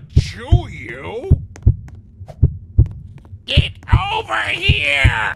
chew you! Get over here!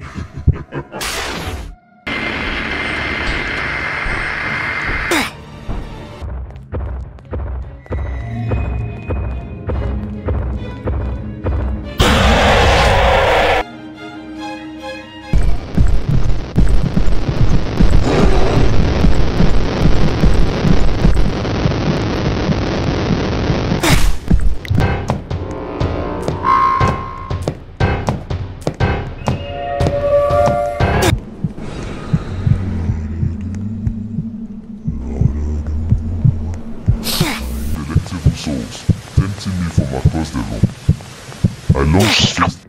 Souls, tempting me from across the room. I long to face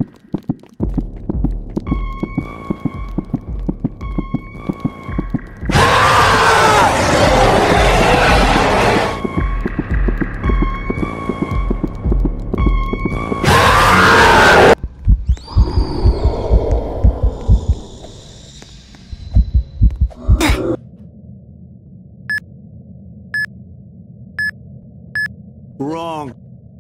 Wrong.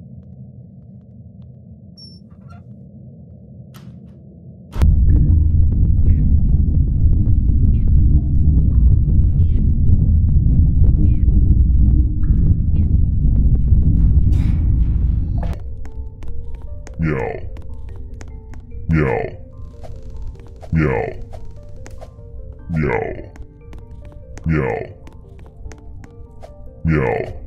meow, meow, meow, meow, meow, meow.